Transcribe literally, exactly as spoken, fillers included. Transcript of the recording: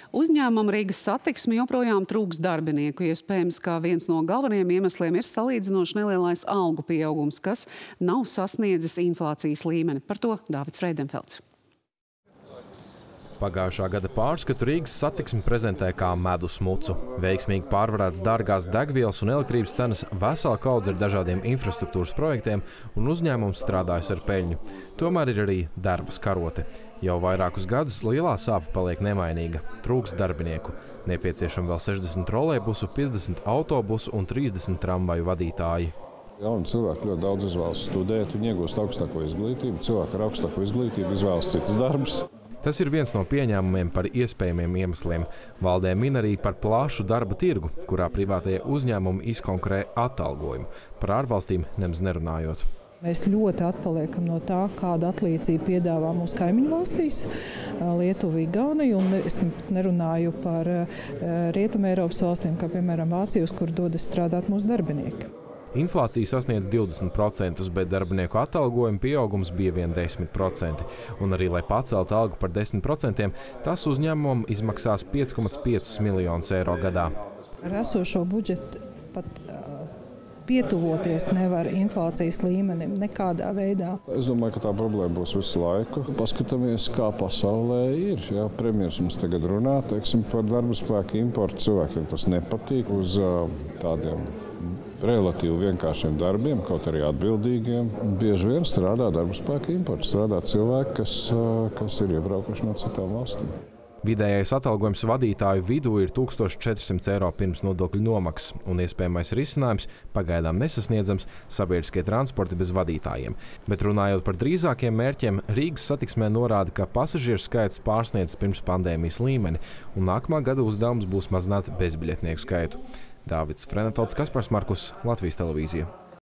Uzņēmumam Rīgas Satiksme joprojām trūks darbinieku. Iespējams, ka viens no galvenajiem iemesliem ir salīdzinoši nelielais algu pieaugums, kas nav sasniedzis inflācijas līmeni. Par to Dāvids Freidenfelds. Pagājušā gada pārskatu Rīgas Satiksme prezentē kā medus mucu. Veiksmīgi pārvarētas dārgās degvielas un elektrības cenas, vesela kaudze ar dažādiem infrastruktūras projektiem un uzņēmums strādājas ar peļņu. Tomēr ir arī darbas karote. Jau vairākus gadus lielā sāpe paliek nemainīga. Trūks darbinieku. Nepieciešami vēl sešdesmit trolejbusu, piecdesmit autobusu un trīsdesmit tramvaju vadītāji. Jauni cilvēki ļoti daudz izvēlas studēt, viņi iegūst augstāko izglītību. Cilvēki ar augstāko izglītību izvēlas citus darbus. Tas ir viens no pieņēmumiem par iespējamiem iemesliem. Valdē min arī par plašu darba tirgu, kurā privātajie uzņēmumi izkonkurē atalgojumu, par ārvalstīm nemaz nerunājot. Mēs ļoti atpaliekam no tā, kāda atlīdzība piedāvā mūsu kaimiņu valstīs, Lietuva, Igaunija, un es nerunāju par Rietumē Eiropas valstīm, kā piemēram Vācija, uz kur dodas strādāt mūsu darbinieki. Inflācija sasniedz divdesmit procentus, bet darbinieku atalgojuma pieaugums bija vien desmit procenti. Un arī, lai paceltu algu par desmit procentiem, tas uzņēmumam izmaksās pieci komats pieci miljonus eiro gadā. Ar esošo budžetu pat pietuvoties nevar inflācijas līmenim nekādā veidā. Es domāju, ka tā problēma būs visu laiku. Paskatāmies, kā pasaulē ir. Jā, premjers mums tagad runā, teiksim, par darba spēku importu. Cilvēkiem tas nepatīk uz tādiem relatīvi vienkāršiem darbiem, kaut arī atbildīgiem. Bieži vien strādā darba spēka imports, strādā cilvēki, kas, kas ir iebraukuši no citām valstīm. Vidējais atalgojums vadītāju vidū ir tūkstoš četri simti eiro pirms nodokļu nomaksas, un iespējamais risinājums pagaidām nesasniedzams sabiedriskie transporti bez vadītājiem. Bet runājot par drīzākiem mērķiem, Rīgas Satiksmē norāda, ka pasažieru skaits pārsniedz pirms pandēmijas līmeni, un nākamā gada uzdevums būs mazināt bezbiļetnieku skaitu. Dāvids Freidenfelds, Kaspars Markus, Latvijas televīzija.